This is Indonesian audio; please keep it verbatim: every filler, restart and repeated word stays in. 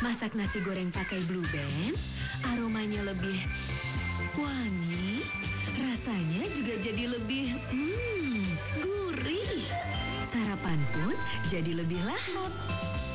Masak nasi goreng pakai Blue Band, aromanya lebih wangi, rasanya juga jadi lebih hmm, gurih. Sarapan pun jadi lebih lahap.